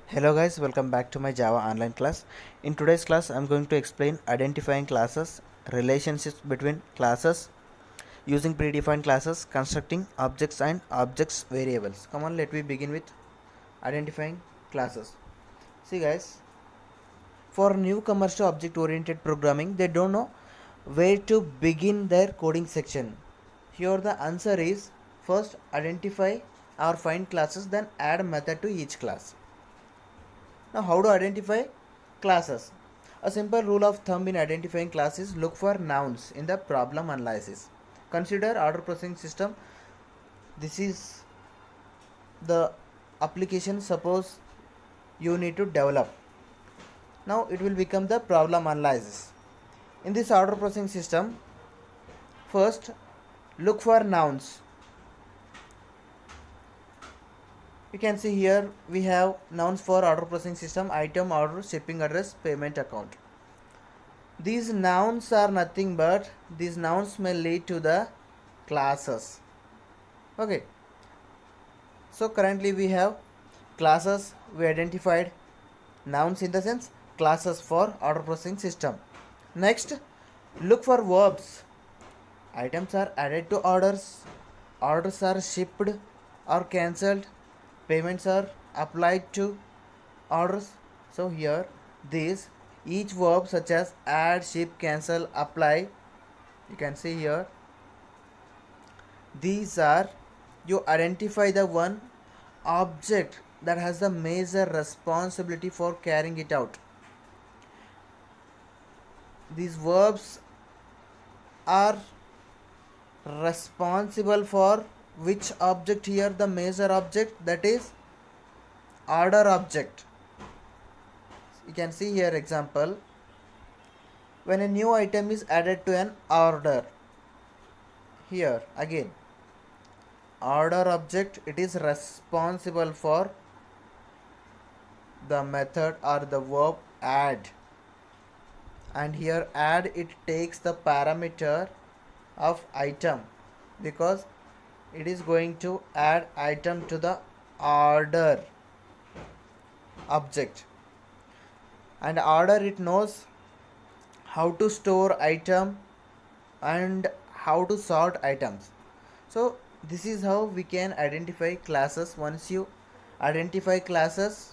Hello guys, welcome back to my Java online class. In today's class, I'm going to explain identifying classes, relationships between classes, using predefined classes, constructing objects and objects variables. Come on, let me begin with identifying classes. See guys, for newcomers to object-oriented programming, they don't know where to begin their coding section. Here the answer is first identify or find classes, then add method to each class. Now, how to identify classes? A simple rule of thumb in identifying classes: look for nouns in the problem analysis. Consider order processing system. This is the application suppose you need to develop. Now it will become the problem analysis. In this order processing system, first look for nouns. You can see here we have nouns for order processing system: item, order, shipping address, payment account. These nouns are nothing but these nouns may lead to the classes. Okay, so currently we have classes. We identified nouns in the sense classes for order processing system. Next, look for verbs. Items are added to orders, orders are shipped or cancelled, payments are applied to orders. So here these each verb such as add, ship, cancel, apply, you can see here these are you identify the one object that has the major responsibility for carrying it out. These verbs are responsible for which object? Here the major object, that is order object. You can see here example, when a new item is added to an order, here again order object, it is responsible for the method or the verb add, and here add, it takes the parameter of item because it is going to add item to the order object, and order, it knows how to store item and how to sort items. So this is how we can identify classes. Once you identify classes,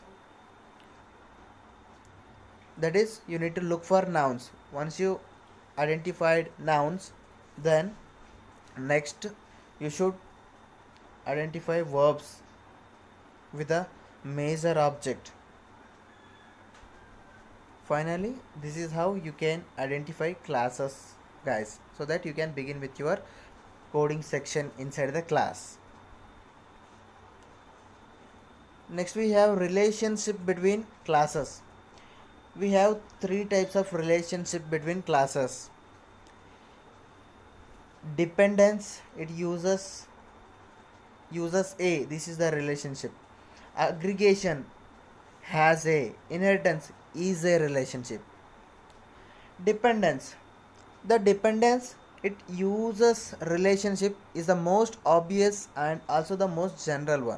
that is you need to look for nouns. Once you identified nouns, then next you should identify verbs with a major object. Finally, this is how you can identify classes guys, so that you can begin with your coding section inside the class. Next we have relationship between classes. We have three types of relationship between classes. Dependence, it uses a, this is the relationship. Aggregation has a, inheritance is a relationship. Dependence, the dependence it uses relationship is the most obvious and also the most general one.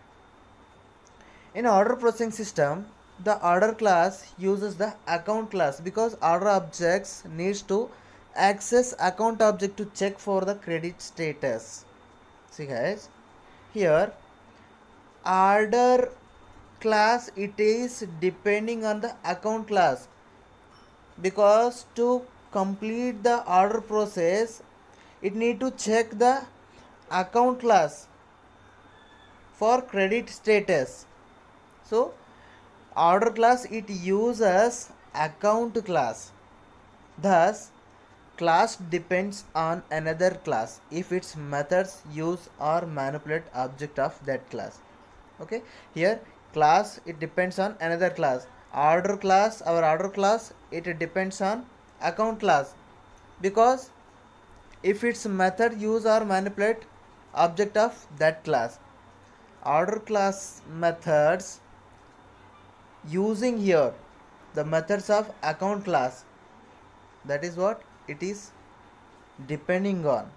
In order processing system, the order class uses the account class because order objects needs to access account object to check for the credit status. See guys, here order class, it is depending on the account class because to complete the order process it need to check the account class for credit status. So order class, it uses account class, thus class depends on another class if its methods use or manipulate object of that class. Okay, here class, it depends on another class. Order class, our order class, it depends on account class because if its method use or manipulate object of that class. Order class methods using here the methods of account class, that is what it is depending on.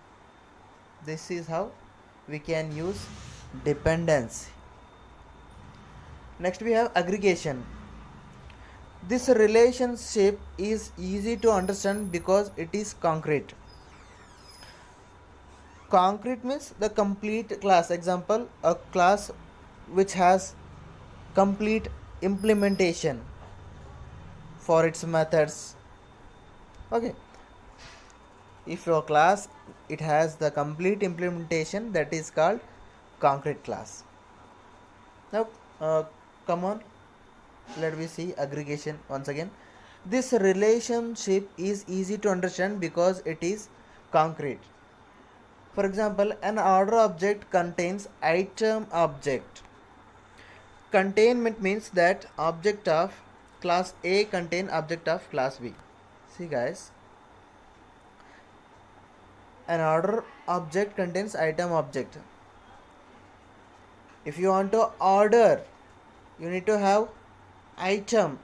This is how we can use dependence. Next we have aggregation. This relationship is easy to understand because it is concrete. Concrete means the complete class. Example, a class which has complete implementation for its methods. Okay, if your class it has the complete implementation, that is called concrete class. Now come on, let me see aggregation once again. This relationship is easy to understand because it is concrete. For example, an order object contains item object. Containment means that object of class A contain object of class B. See guys, an order object contains item object. If you want to order, you need to have item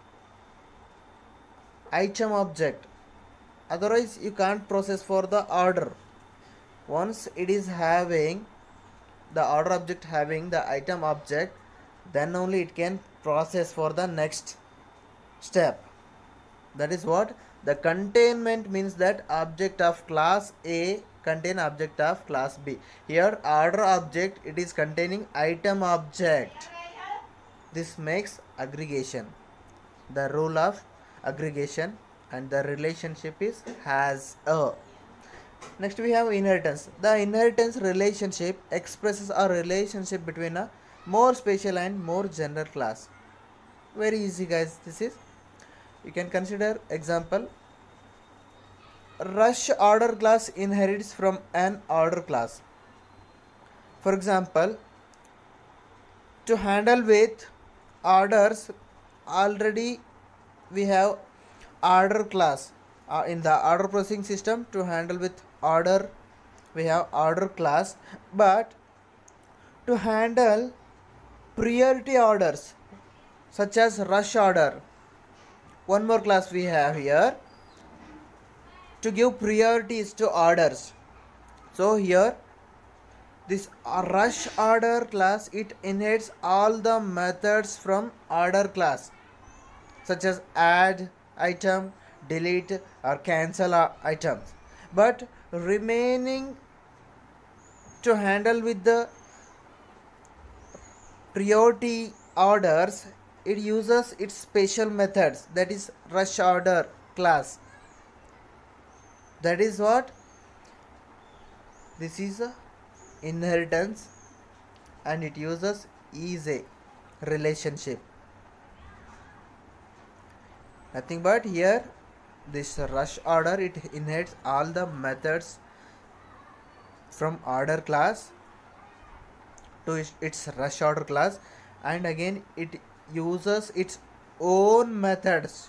object, otherwise you can't process for the order. Once it is having the order object having the item object, then only it can process for the next step. That is what the containment means, that object of class A contain object of class B. Here order object it is containing item object. This makes aggregation. The rule of aggregation and the relationship is has a. Next we have inheritance. The inheritance relationship expresses a relationship between a more special and more general class. Very easy guys, this is. You can consider example, rush order class inherits from an order class. For example, to handle with orders, already we have order class. In the order processing system, to handle with order we have order class, but to handle priority orders such as rush order, one more class we have here to give priorities to orders. So here this rush order class it inherits all the methods from order class such as add item, delete or cancel items, but remaining to handle with the priority orders, it uses its special methods, that is rush order class. That is what this is, a inheritance, and it uses is a relationship. Nothing but here this rush order it inherits all the methods from order class to its rush order class, and again it uses its own methods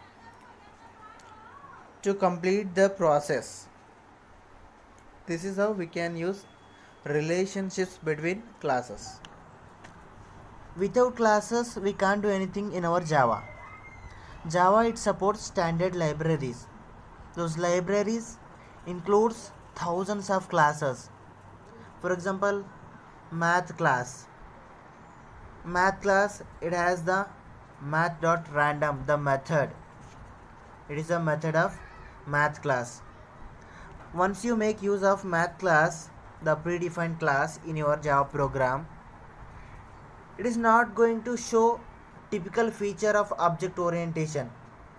to complete the process. This is how we can use relationships between classes. Without classes we can't do anything in our Java. Java it supports standard libraries. Those libraries includes thousands of classes. For example, math class. Math class it has the math.random, the method. It is a method of math class. Once you make use of math class, the predefined class in your Java program, it is not going to show typical feature of object orientation.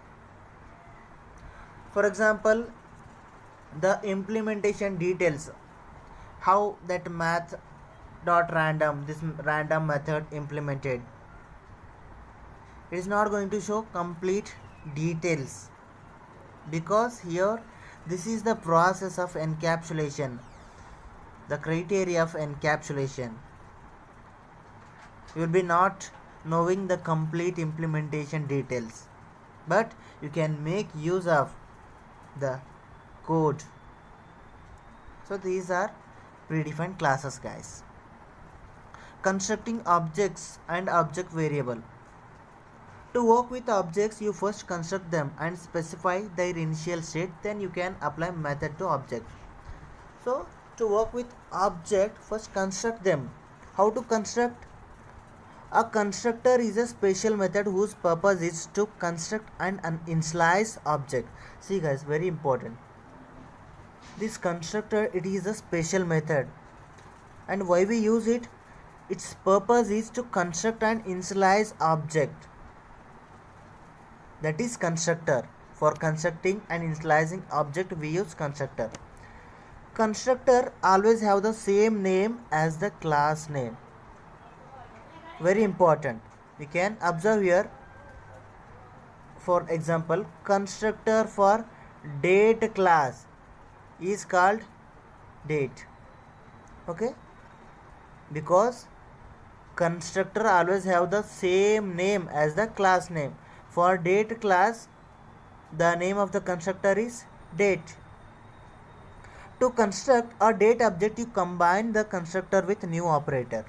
For example, the implementation details, how that math.random, this random method implemented, it is not going to show complete details, because here this is the process of encapsulation, the criteria of encapsulation. You will be not knowing the complete implementation details, but you can make use of the code. So these are predefined classes guys. Constructing objects and object variable. To work with objects, you first construct them and specify their initial state, then you can apply method to object. So to work with object, first construct them. How to construct? A constructor is a special method whose purpose is to construct an initialize object. See guys, very important. This constructor, it is a special method, and why we use it? Its purpose is to construct an initialize object. That is constructor. For constructing and initializing object we use constructor. Constructor always have the same name as the class name. Very important. We can observe here, for example, constructor for date class is called date. Okay, because constructor always have the same name as the class name. For date class, the name of the constructor is date. To construct a date object, you combine the constructor with new operator.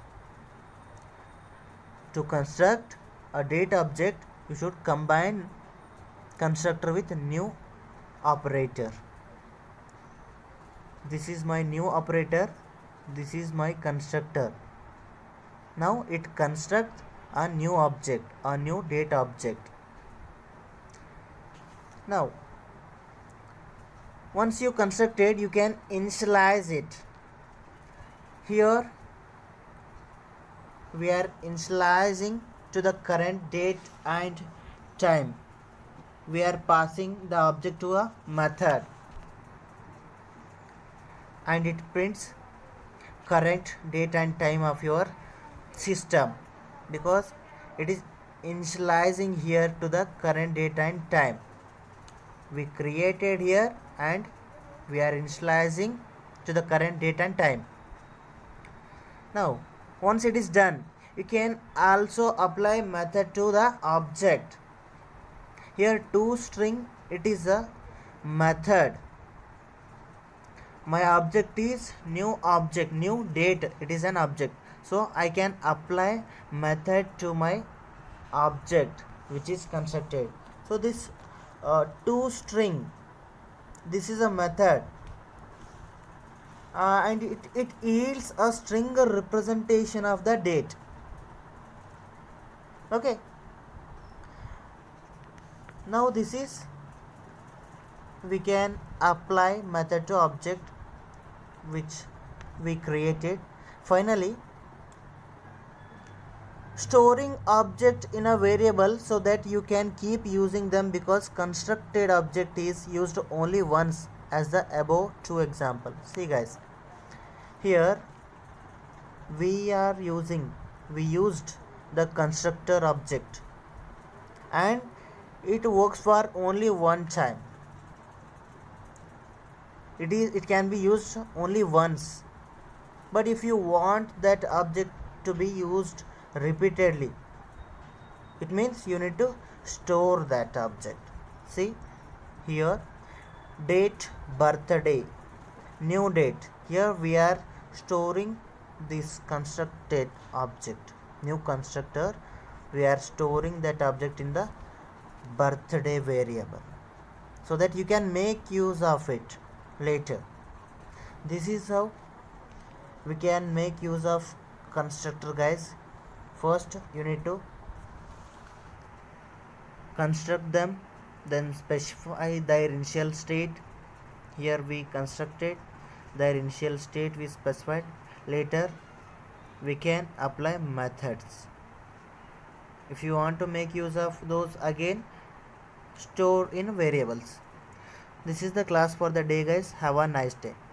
To construct a date object, you should combine constructor with new operator. This is my new operator, this is my constructor. Now it constructs a new object, a new date object. Now once you constructed, you can initialize it. Here we are initializing to the current date and time. We are passing the object to a method, and it prints current date and time of your system, because it is initializing here to the current date and time. We created here and we are initializing to the current date and time. Now once it is done, you can also apply method to the object. Here toString, it is a method. My object is new object, new date, it is an object, so I can apply method to my object which is constructed. So this toString, this is a method, and it yields a string representation of the date. Okay, now this is, we can apply method to object which we created. Finally, storing object in a variable so that you can keep using them, because constructed object is used only once, as the above two example. See guys, here we used the constructor object, and it works for only one time. It can be used only once, but if you want that object to be used repeatedly, it means you need to store that object. See here, date, birthday, new date. Here we are storing this constructed object, new constructor. We are storing that object in the birthday variable so that you can make use of it later. This is how we can make use of constructor, guys. First you need to construct them, then specify their initial state. Here we constructed their initial state, we specified. Later we can apply methods. If you want to make use of those, again store in variables. This is the class for the day, guys. Have a nice day.